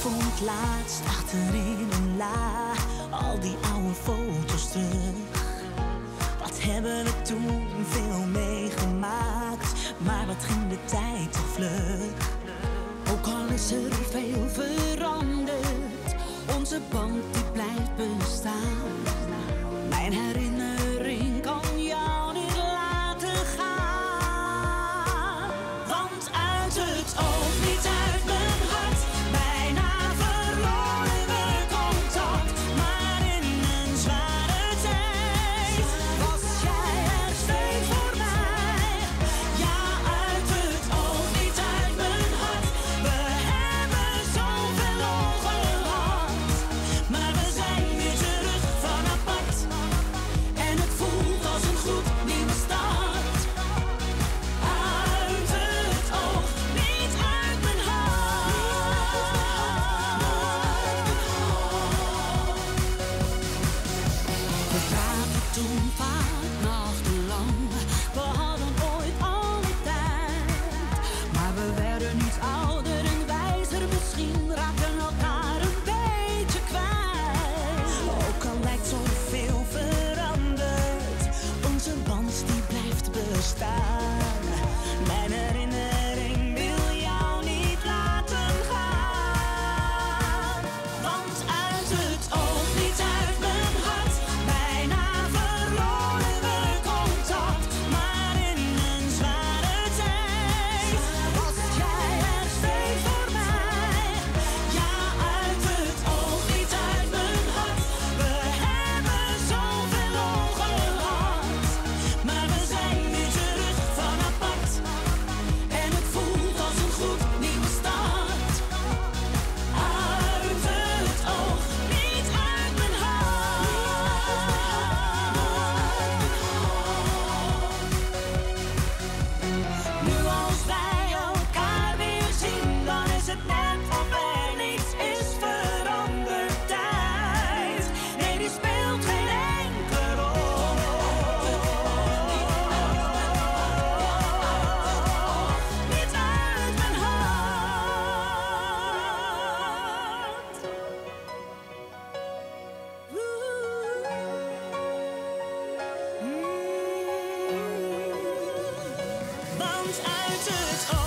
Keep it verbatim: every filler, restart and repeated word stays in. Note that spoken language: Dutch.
vond laatst achterin een la al die oude foto's terug. Wat hebben we toen veel meegemaakt, maar wat ging de tijd toch vlug. Ook al is er veel veranderd, onze band die blijft bestaan. Mijn herinnering kan jou niet laten gaan. Want uit het oog, niet uit mijn hart, bijna verloren we contact. Maar in een zware tijd was jij er steeds voor mij. Ja, uit het oog, niet uit mijn hart. We hebben zoveel ogen gehad, maar we zijn weer terug van apart. En het voelt als een goed nieuwe start. Uit het oog, niet uit mijn hart. We praten toen vaak nachtenlang. We hadden ooit al die tijd, maar we werden niet ouder en wijzer. Misschien raakten elkaar een beetje kwijt. Ook al lijkt zoveel veranderd, onze band die blijft bestaan. Mijn herinnering wil jou niet laten gaan. Want uit het oog, niet uit mijn hart, bijna verloren we contact. Maar in een zware tijd was jij er steeds voor mij. Ja, uit het oog, niet uit mijn hart. We hebben zoveel ogen gehad, maar we zijn weer terug van apart. En het voelt als een goed nieuwe start. Uit het oog, niet uit mijn hart. Nu als wij elkaar weer zien, dan is het net of er niets is veranderd. Tijd, nee, die speelt geen enkele rol. Niet uit mijn hart. Want uit het oog.